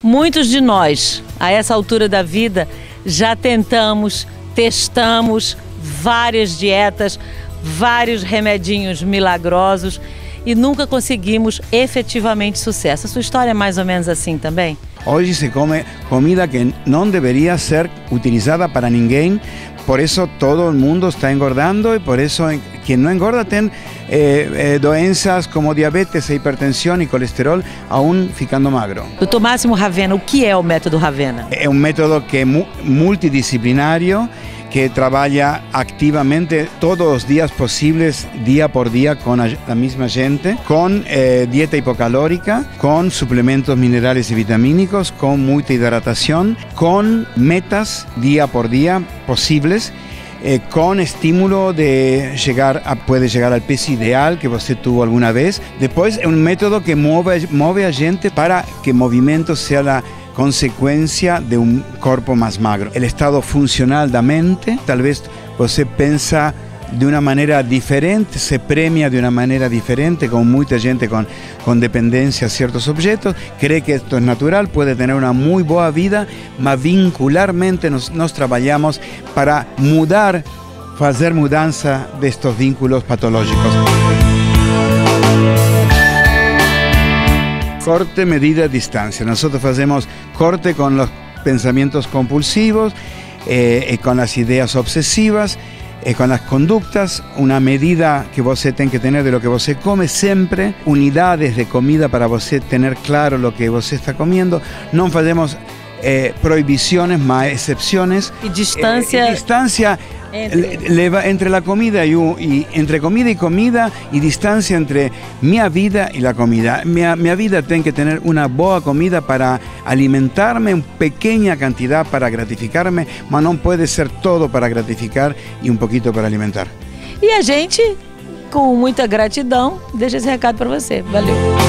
Muitos de nós, a essa altura da vida, já testamos várias dietas, vários remedinhos milagrosos e nunca conseguimos efetivamente sucesso. A sua história é mais ou menos assim também? Hoje se come comida que não deveria ser utilizada para ninguém, por isso todo mundo está engordando e por isso quem não engorda tem doenças como diabetes, hipertensão e colesterol, aún ficando magro. Dr. Máximo Ravena, o que é o método Ravena? É um método que é multidisciplinário, que trabaja activamente todos los días posibles, día por día, con la misma gente, con dieta hipocalórica, con suplementos minerales y vitamínicos, con mucha hidratación, con metas día por día posibles, con estímulo de puede llegar al peso ideal que usted tuvo alguna vez. Después es un método que mueve a gente para que el movimiento sea la consecuencia de un cuerpo más magro. El estado funcional da mente, tal vez você pensa de una manera diferente, se premia de una manera diferente, con mucha gente con dependencia a ciertos objetos, cree que esto es natural, puede tener una muy buena vida, mas vincularmente nos trabajamos para hacer mudanza de estos vínculos patológicos. Corte, medida, distancia. Nosotros hacemos corte con los pensamientos compulsivos, con las ideas obsesivas, con las conductas, una medida que você tem que tener de lo que você come siempre, unidades de comida para você tener claro lo que você está comiendo. No hacemos prohibiciones, más excepciones. Y distancia. Distancia entre la comida y entre comida y comida, y distancia entre mi vida y la comida. Mi vida tiene que tener una buena comida para alimentarme, una pequeña cantidad para gratificarme, mas no puede ser todo para gratificar y un poquito para alimentar. E a gente, com muita gratidão, deixa esse recado para você. Valeu!